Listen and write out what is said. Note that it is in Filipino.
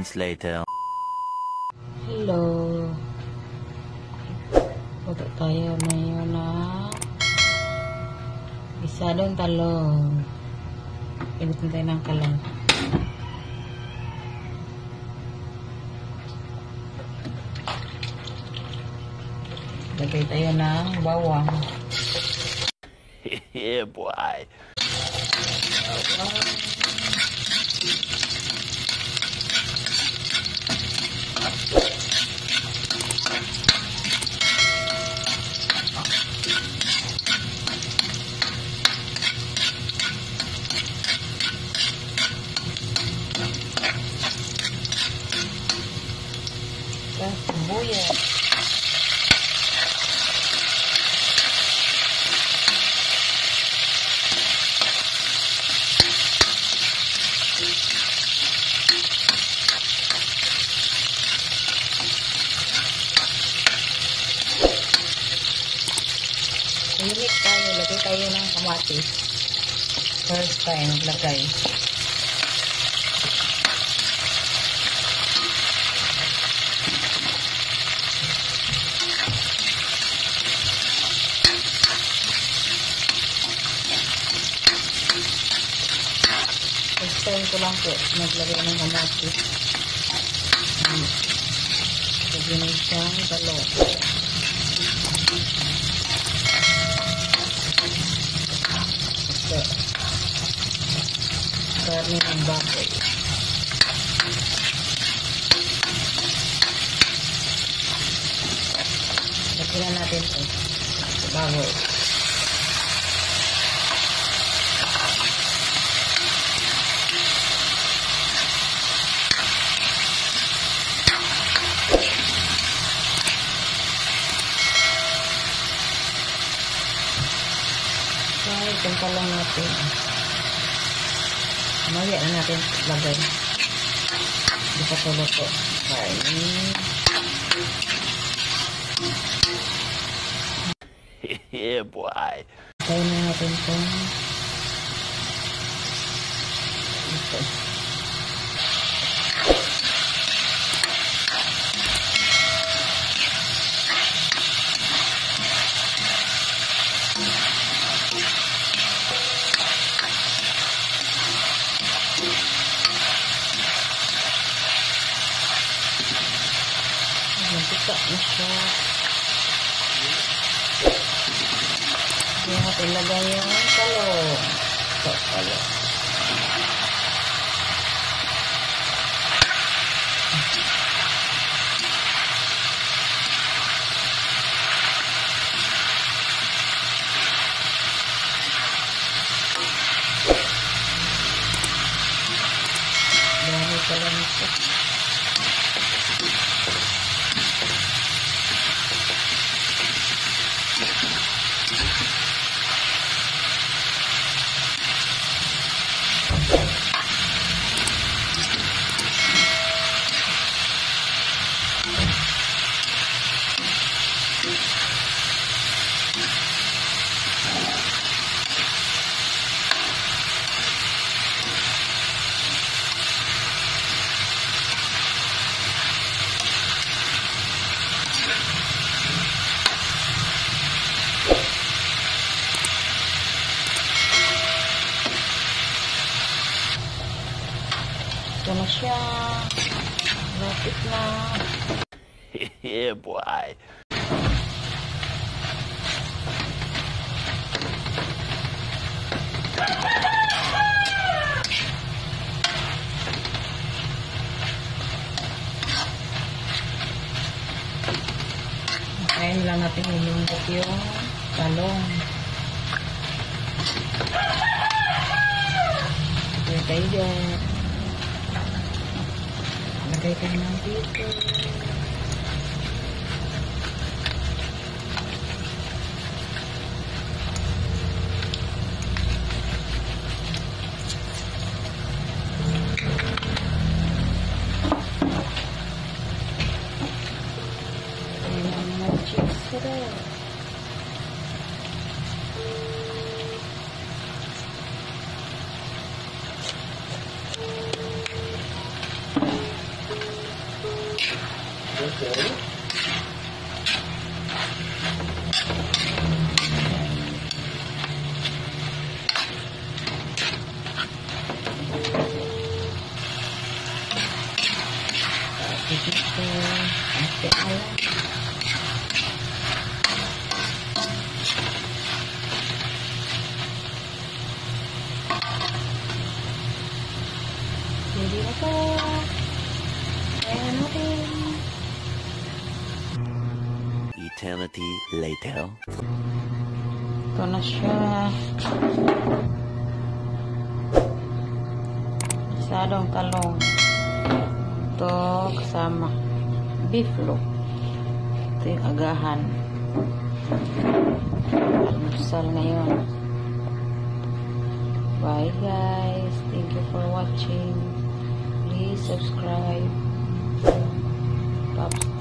moments later. Hello. Luto tayo ngayon na isadong talong. Pinitin tayo ng kalong. Lagay tayo ng bawang. Yeah, boy. Sibuyas. Init tayo, lagay tayo ng kamatis. First time, naglagay. First time ko lang po, naglagay ng kamatis. Lagyan ng siyang talong. Karne ng baboy. Lagyan natin ito. Baboy. Okay, itong lang natin. Mamaya na natin lagay. Hindi pa tulog po. Yeah, boy. Tayo na natin itong ito. Mantika na siya. Hindi natin lagay yung talong. Ito, talong. Dami pala nito. Ito na siya. Lapit na. Yeah, boy. Kain lang natin ilungkot yung talong. Lagay tayo dyan. Lagay tayo ng dito. Okay. Dito, ate alam. Hindi na po. Kaya natin. Eternity later. Ito na siya. Isadong talong. Ito kasama beef loaf. Ito yung agahan. Almusal ngayon. Bye guys. Thank you for watching. Please subscribe. Pops